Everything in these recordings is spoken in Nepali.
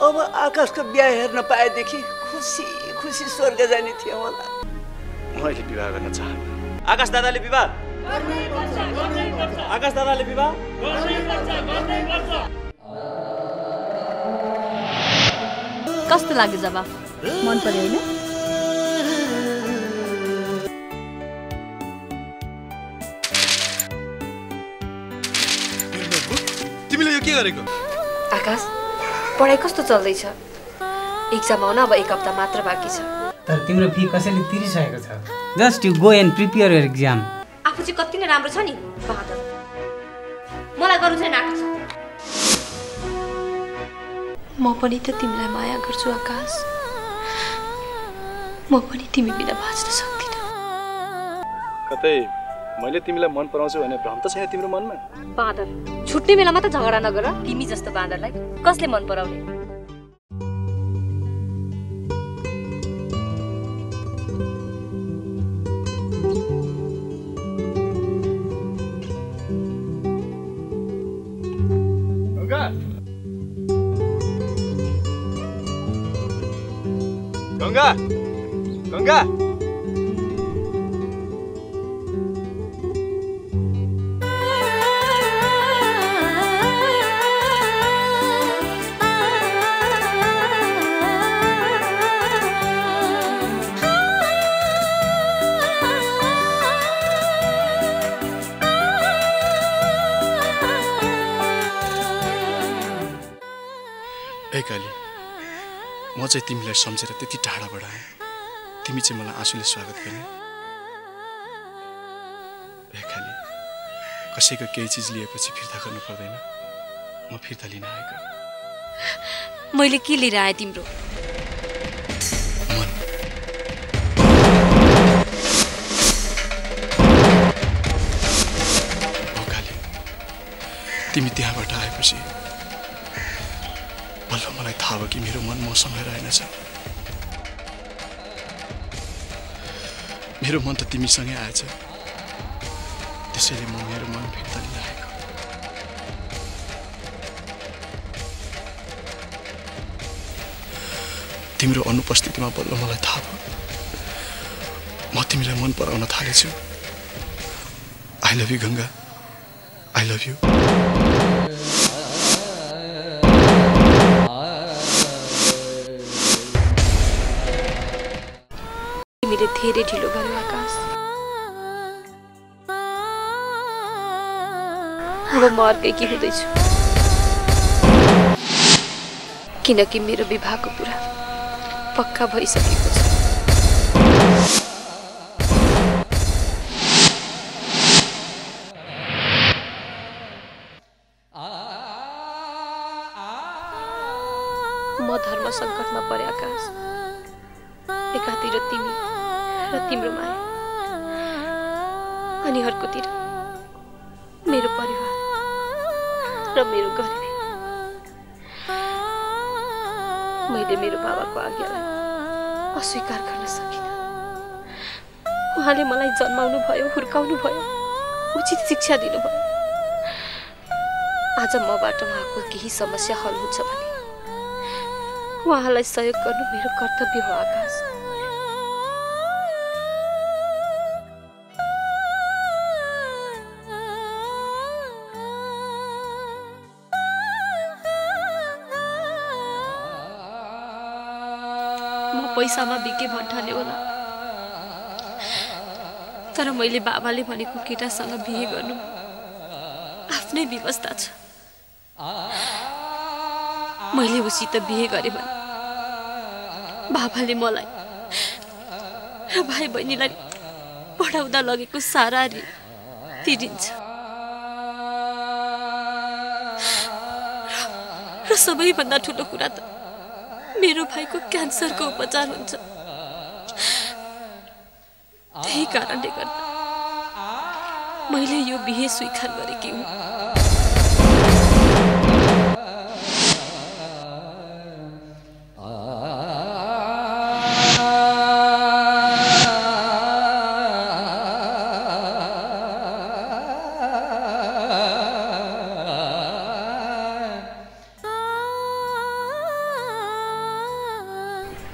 अब आकाशको बिहा हेर्न पाएदेखि खुसी खुसी स्वर्ग जाने थियो होला। मैले विवाह गर्न चाहन्छु। आकाश दादाले विवाह आकाश दादाले विवाह कस्तो लाग्यो जवाफ? मन पर्यो हैन? तिमीले यो के गरेको? आकाश पढाइ कस्तो चल्दैछ? एक्जाम आउन अब 1 हप्ता मात्र बाँकी छ। तर तिम्रो फी कसैले तिरिसकेको छ। Just you go and prepare your exam. आफू चाहिँ कति नै राम्रो छ नि बहादुर। मलाई गर्नु चाहिँ नाटक छ। म पनि त तिमीलाई माया गर्छु आकाश। म पनि तिमी बिना बाँच्न सक्दिन। कतै मैले तिमीलाई मन पराउँछु भन्ने भ्रम त छैन तिम्रो मनमा? बाँदर छुट्ने बेलामा त झगडा नगर। तिमी जस्तो बाँदरलाई कसले मन पराउने? गंगा गंगा काली म चाहिँ तिमीलाई सम्झेर त्यति टाढाबाट आएँ। तिमी चाहिँ मलाई आँसुले स्वागत गर्ने। काली कसैको केही चिज लिएपछि फिर्ता गर्नु पर्दैन। म फिर्ता लिन आएको। मैले के लिएर आए तिम्रो? मन। काली तिमी त्यहाँबाट आएपछि बल्ल मलाई थाहा भयो कि मेरो मन मसँग रहेनछ। मेरो मन त तिमीसँगै आएछ। त्यसैले म मेरो मन फिर्ता लिन आएको। तिम्रो अनुपस्थितिमा बल्ल मलाई थाहा भयो म तिमीलाई मन पराउन थालेछु। I love you Ganga. I love you. तिमीले धेरै ढिलो गर्यो आकाश। अब म अर्कैकी हुँदैछु किनकि मेरो विवाहको कुरा पक्का भइसकेको छ। म धर्म सङ्कटमा परे आकाश। एकातिर तिमी र तिम्रो माया अनि अर्कोतिर मेरो परिवार र मेरो गरिबी। मैले मेरो बाबाको आज्ञालाई अस्वीकार गर्न सकिनँ। उहाँले मलाई जन्माउनु भयो, हुर्काउनु भयो, उचित शिक्षा दिनुभयो। आज मबाट उहाँको केही समस्या हल हुन्छ भने उहाँलाई सहयोग गर्नु मेरो कर्तव्य हो आकाश। पैसामा बिके भन्ठाने होला, तर मैले बाबाले भनेको केटासँग बिहे गर्नु आफ्नै व्यवस्था छ। मैले उसित बिहे गरे भने बाबाले मलाई र भाइ बहिनीलाई पढाउँदा लगेको सारा तिरिन्छ र सबैभन्दा ठुलो कुरा त मेरो भाइको क्यान्सरको उपचार हुन्छ। त्यही कारणले गर्दा मैले यो बिहे स्वीकार गरेकी हुँ।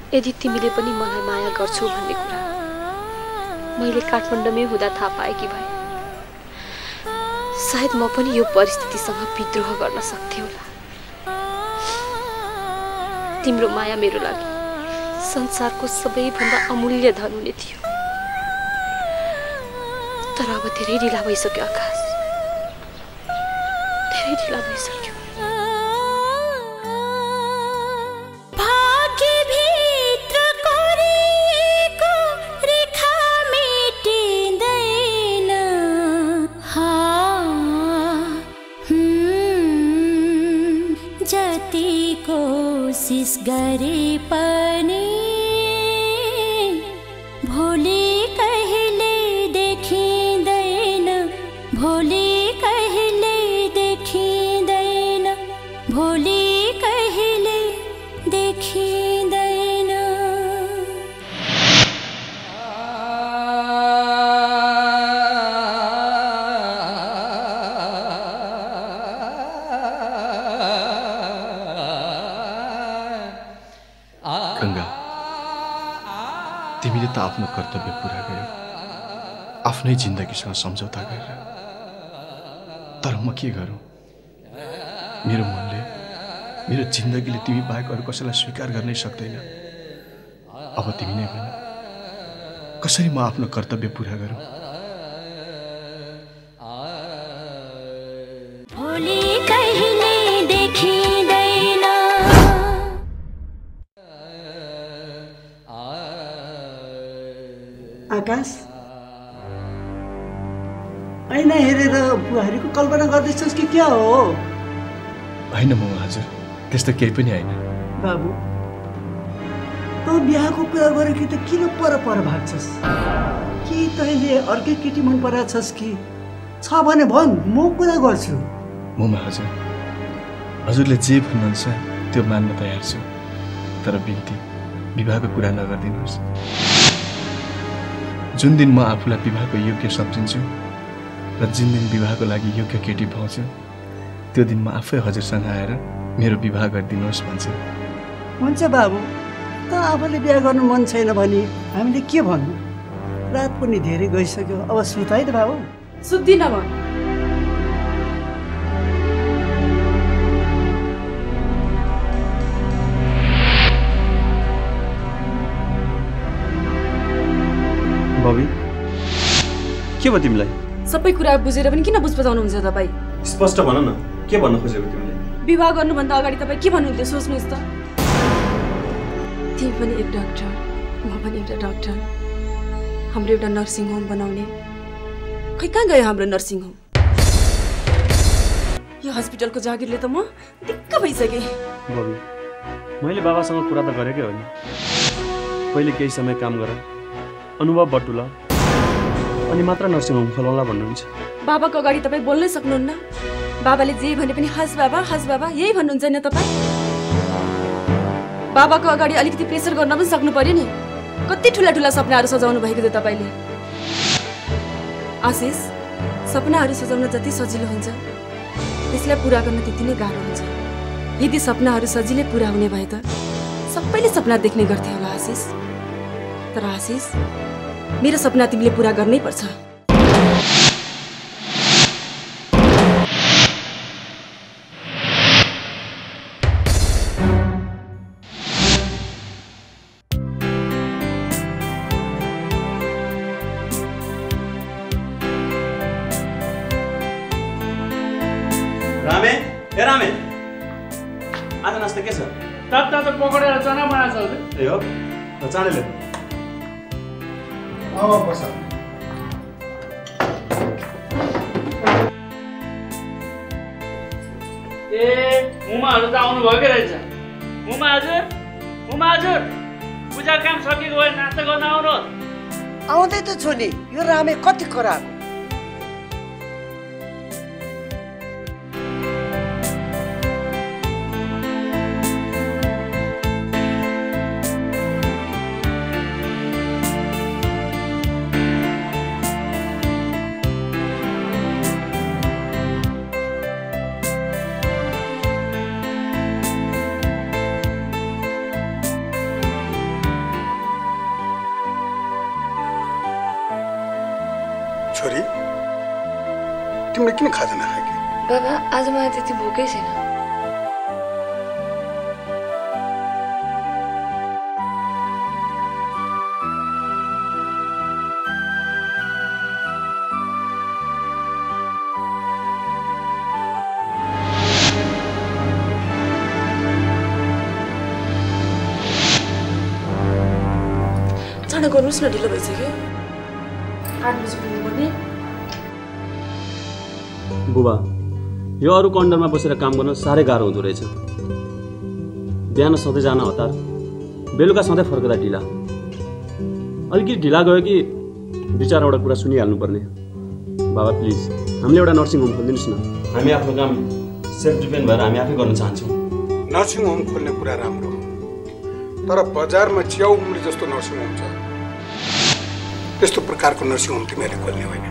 यदि तिमीले पनि मलाई माया गर्छौ भन्ने कुरा मैले काठमाडौँमै हुँदा थाहा पाएकी भए सायद म पनि यो परिस्थितिसँग विद्रोह गर्न सक्थे होला। तिम्रो माया मेरो लागि संसारको सबैभन्दा अमूल्य धन हुने थियो। तर अब धेरै ढिला भइसक्यो आकाश, धेरै ढिला भइसक्यो। कोशिश गरे पनि भोलि कहिले देखिँदैन, भोलि कहिले देखिँदैन, भोलि कहिले देखिँदैन। गंगा, तिमीले त आफ्नो कर्तव्य पूरा गर्यौ, आफ्नै जिन्दगीसँग सम्झौता गरेर। तर म के गरौँ? मेरो मनले, मेरो जिन्दगीले तिमी बाहेक अरू कसैलाई स्वीकार गर्नै सक्दैन। अब तिमी नै भन, कसरी म आफ्नो कर्तव्य पूरा गरौँ? भोलि कहिले देखिँदैन। आकाश, ऐना हेरेर बुहारीको कल्पना गर्दैछस् कि क्या हो? होइन म हजुर, त्यस्तो केही पनि होइन। बाबु, तँ बिहाको कुरा गरेर कि त किन पर भाग्छस्? कि तैँले अर्कै केटी मन पराछस् कि? छ भने भन्, म कुरा गर्छु। मुमा हजुर, हजुरले जे भन्नुहुन्छ त्यो मान्न तयार छु। तर बिन्ती, विवाहको कुरा नगरिदिनुहोस्। जुन दिन म आफूलाई विवाहको योग्य सम्झिन्छु र जुन दिन विवाहको लागि योग्य केटी पाउँछु, त्यो दिन म आफै हजुरसँग आएर मेरो विवाह गरिदिनुहोस् भन्छु। हुन्छ बाबु, त आफूले बिहा गर्नु मन छैन भने हामीले के भन्नु? रात पनि धेरै गइसक्यो, अब सुत है त बाबु। सुत्दिन म। बबी, के भयो तिमीलाई? सबै कुरा बुझेर पनि किन बुझ बजाउनुहुन्छ तपाईँ? स्पष्ट भन न, के भन्न खोजेको तिमीले? विवाह गर्नुभन्दा अगाडि तपाईँ के भन्नुहुन्थ्यो सोच्नुहोस् त। तिमी पनि एक डाक्टर, म पनि एउटा डाक्टर, हाम्रो एउटा नर्सिङ होम बनाउने। खै कहाँ गयो हाम्रो नर्सिङ होम? यो हस्पिटलको जागिरले त म दिक्क भइसकेँ। बबी, मैले बाबासँग कुरा त गरेकै हो नि। पहिले केही समय काम गर, अनुभव बटुला, अनि मात्र नर्सिङ होम खोलौँला भन्नुहुन्छ। बाबाको अगाडि तपाईँ बोल्नै सक्नुहुन्न? बाबाले जे भने पनि हस् बाबा यही भन्नुहुन्छ नि तपाईँ? बाबाको अगाडि अलिकति प्रेसर गर्न पनि सक्नु पर्यो नि। कति ठुला ठुला सपनाहरू सजाउनु भएको थियो तपाईँले। आशिष, सपनाहरू सजाउन जति सजिलो हुन्छ त्यसलाई पुरा गर्न त्यति नै गाह्रो हुन्छ। यदि सपनाहरू सजिलै पुरा हुने भए त सबैले सपना देख्ने गर्थे होला आशिष। तर आशिष, मेरो सपना तिमीले पुरा गर्नै पर्छ। रामे, ए रामे, आज नास्ता के छ? तातो पकौडा र चना बनाएको छ। ए हो, ल चाँडै ले। बस। ए उमाहरू त आउनु भयो के रहेछ? उमा हजुर, पूजा काम सकेको भए नास्ता गर्न आउनुहोस्। आउँदै त छु नि, यो रामे कति कराएको। छोरी तिमीले किन खाजा नखाएकी? बाबा आज मलाई त्यति भोकै छैन। चाँडो गर्नुहोस् न, ढिलो भइसक्यो। 8 बजी पुग्नुपर्ने। बुबा यो अरू कन्डरमा बसेर काम गर्न साह्रै गाह्रो हुँदो रहेछ। बिहान सधैँ जान हतार, बेलुका सधैँ फर्कदा ढिला। अलिकति ढिला गयो कि 2-4वटा कुरा सुनिहाल्नुपर्ने। बाबा प्लिज हामीले एउटा नर्सिङ होम खोलिदिनुहोस् न। हामी आफ्नो काम सेल्फ डिपेन्ड भएर हामी आफै गर्न चाहन्छौँ। नर्सिङ होम खोल्ने कुरा राम्रो हो, तर बजारमा च्याउ उम्री जस्तो नर्सिङ होम छ, त्यस्तो प्रकारको नर्सिङ होम तिमीहरूले खोल्ने होइन।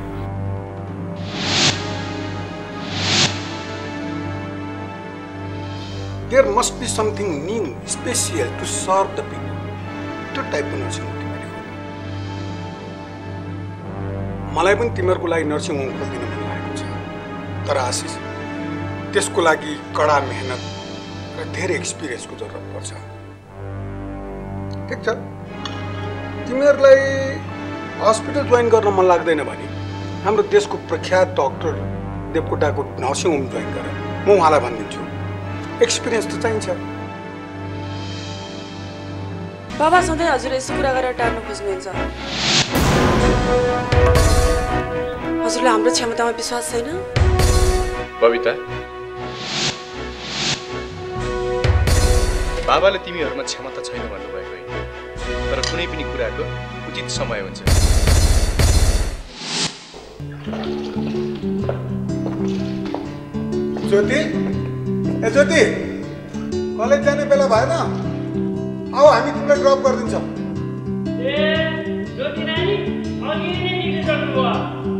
There must be something new, special to serve the people. त्यो टाइपको नर्सिङ होम तिमीले खोल्नु। मलाई पनि तिमीहरूको लागि नर्सिङ होम खोलिदिन मन लागेको छ, तर आशिष त्यसको लागि कडा मेहनत र धेरै एक्सपिरियन्सको जरुरत पर्छ। ठिक छ, तिमीहरूलाई हस्पिटल जोइन गर्न मन लाग्दैन भने हाम्रो देशको प्रख्यात डाक्टर देवकोटाको नर्सिङ होम जोइन गर। म उहाँलाई भनिदिन्छु, एक्सपिरियन्स त चाहिन्छ। बाबा सधैँ हजुर यसो कुरा गरेर टार्न खोज्नुहुन्छ। हजुरलाई हाम्रो क्षमतामा विश्वास छैन? बबिता, बाबाले तिमीहरूमा क्षमता छैन भन्नुभएको होइन, तर कुनै पनि कुराको उचित समय हुन्छ। ज्योति, ए ज्योति, कलेज जाने बेला भएन? आऊ हामी तिमीलाई ड्रप गरिदिन्छौँ। ए ज्योति नानी अघि नै निक्लिसक्नु भयो।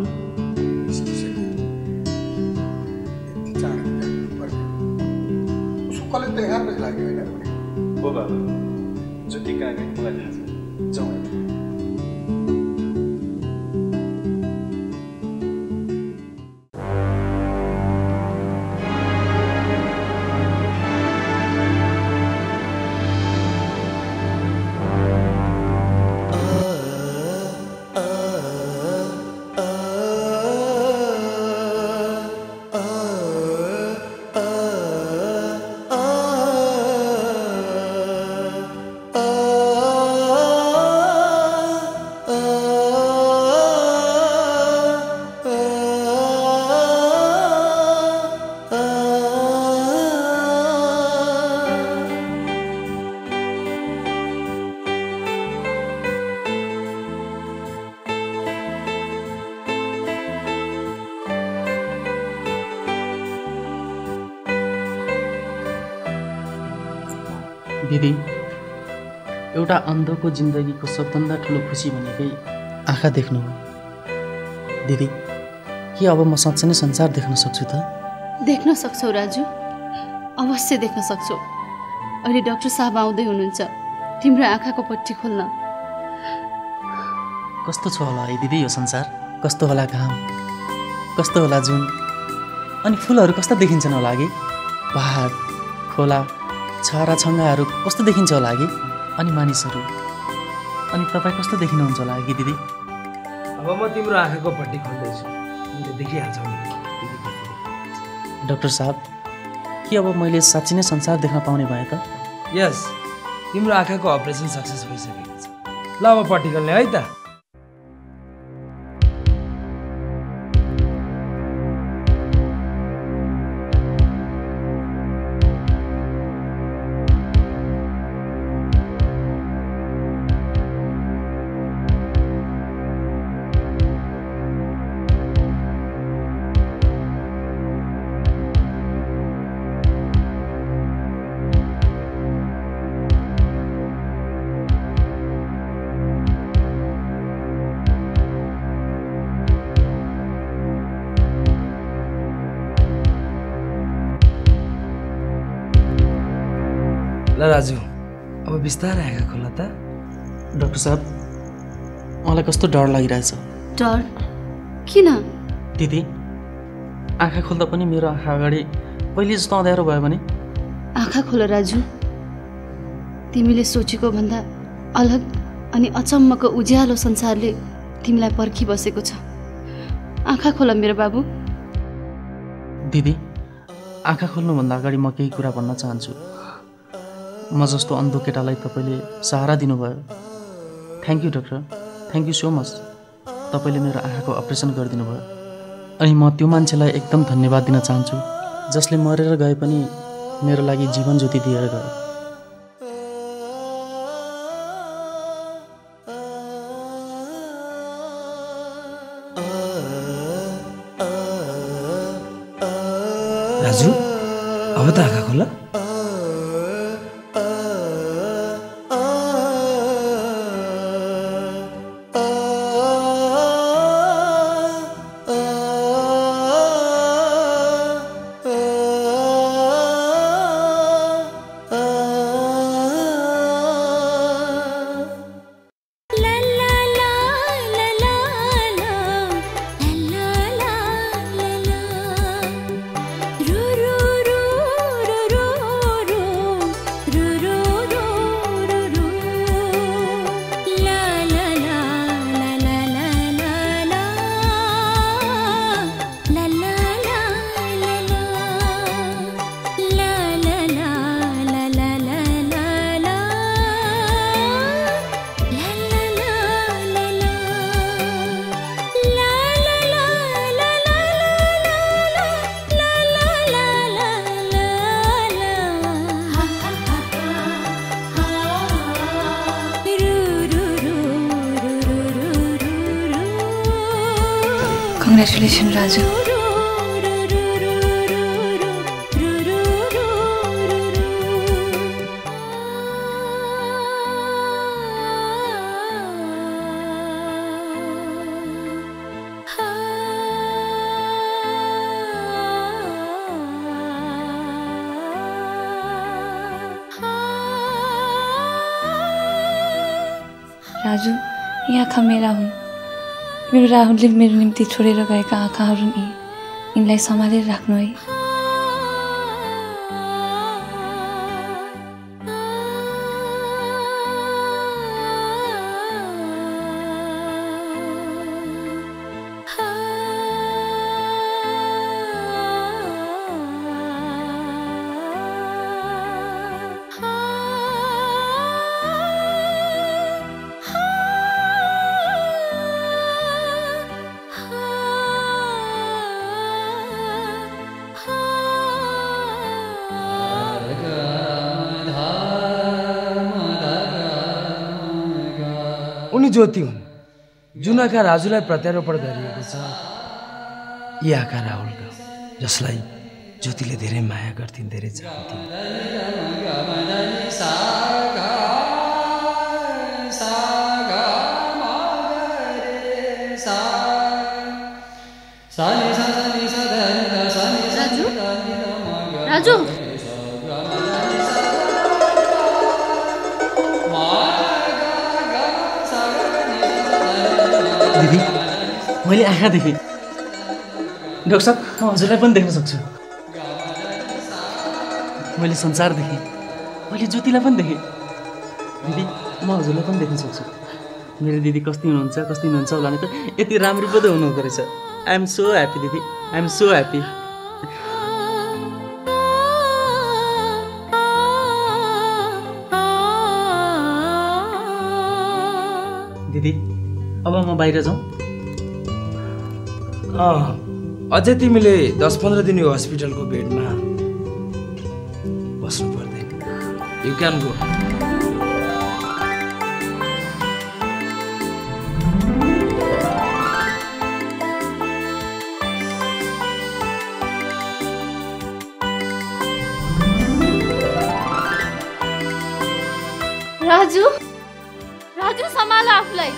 उसको कलेज त 11 बजी लाग्यो होइन? हो बाबा, जति कहाँ गयो मलाई थाहा छ। जाउँ। दिदी, एउटा अन्धको जिन्दगीको सबभन्दा ठुलो खुसी भनेकै आँखा देख्नु हो। दिदी, के अब म साँच्चै नै संसार देख्न सक्छु त? देख्न सक्छौ राजु, अवश्य देख्न सक्छौ। अहिले डाक्टर साहब आउँदै हुनुहुन्छ, तिम्रो आँखाको पट्टी खोल्न। कस्तो छ होला है दिदी यो संसार? कस्तो होला घाम, कस्तो होला जुन, अनि फुलहरू कस्ता देखिन्छन् होला कि? पहाड, खोला, छारा छङ्गाहरू कस्तो देखिन्छ होला कि? अनि मानिसहरू, अनि तपाईँ कस्तो देखिनुहुन्छ होला कि दिदी? अब म तिम्रो आँखाको पट्टी खोल्दैछु, तिमीले देखिहाल्छौ नि। डाक्टर साहब, के अब मैले साँच्चै नै संसार देख्न पाउने भए त? यस, तिम्रो आँखाको अपरेसन सक्सेस भइसकेको छ। ल अब पट्टी खोल्ने है त। ल राजु, अब बिस्तारै आँखा खोल त। डाक्टर साहब, मलाई कस्तो डर लागिरहेछ। डर? किन? दिदी आँखा खोल्दा पनि मेरो आँखा अगाडि पहिले जस्तो अँध्यारो भयो भने? आँखा खोल राजु, तिमीले सोचेको भन्दा अलग अनि अचम्मको उज्यालो संसारले तिमीलाई पर्खिबसेको छ। आँखा खोल मेरो बाबु। दिदी आँखा खोल्नुभन्दा अगाडि म केही कुरा भन्न चाहन्छु। म जस्तो अन्धो केटालाई तपाईँले सहारा दिनुभयो। Thank you doctor, thank you so much. तपाईँले मेरो आँखाको अपरेसन गरिदिनु भयो। अनि म त्यो मान्छेलाई एकदम धन्यवाद दिन चाहन्छु जसले मरेर गए पनि मेरो लागि जीवन ज्योति दिएर गयो। राजु अब त आँखा खोल। Congratulations, Raju. राजु, यी आँखा मेरा हुन्। मेरो राहुलले मेरो निम्ति छोडेर गएका आँखाहरू नि यिनलाई सम्हालेर राख्नु है। उनी ज्योति हुन् जुन आँखा राजुलाई प्रत्यारोपण गरिएको छ। यी आँखा राहुलका जसलाई ज्योतिले धेरै माया गर्थिन्, धेरै चाहन्थिन्। राजु, राजु, दिदी मैले आँखा देखेँ। डाक्टर साहब म हजुरलाई पनि देख्न सक्छु। मैले संसार देखेँ, मैले ज्योतिलाई पनि देखेँ। दिदी म हजुरलाई पनि देख्न सक्छु। मेरो दिदी कस्तो हुनुहुन्छ होला नि त यति राम्रो पो त हुनुहुँदो रहेछ। आई एम सो ह्याप्पी दिदी, आई एम सो ह्याप्पी। दिदी अब म बाहिर जाउँ? अझै तिमीले 10-15 दिन यो हस्पिटलको बेडमा बस्नु पर्दैन। You can go. Raju, Raju सम्हाल आफूलाई।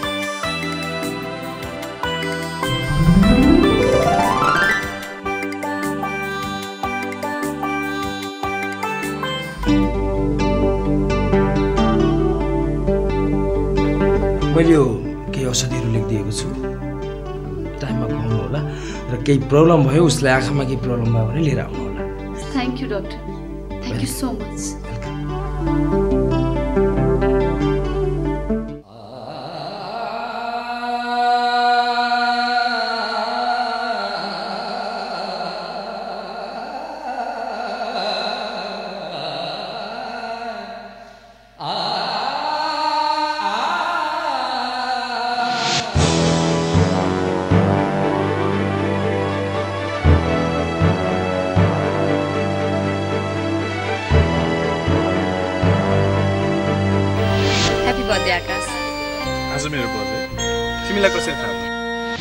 मैले यो केही औषधिहरू लेखिदिएको छु, टाइममा खुवाउनु होला। र केही प्रब्लम भयो उसलाई आँखामा केही प्रब्लम भयो भने लिएर आउनु होला। Thank you doctor, thank you so much. आज मेरो बर्थडे, तिमीलाई कसरी थाहा भयो?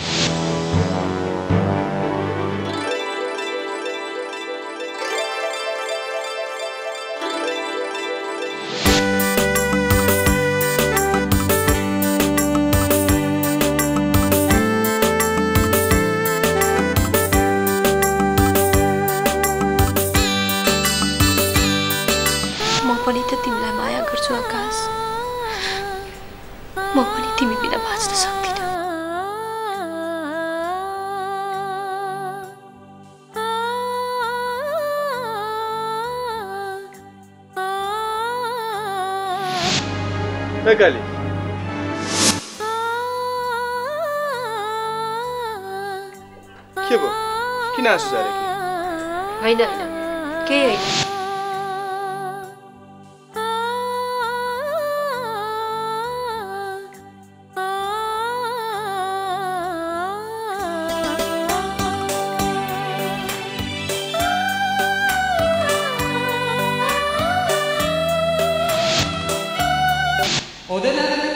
म पनि त तिमीलाई माया गर्छु आकाश। म पनि तिमी बिना बाँच्न सक्दिन। काली के भयो? किन आँसु झारे कि? होइन होइन, केही होइन। हुँदैन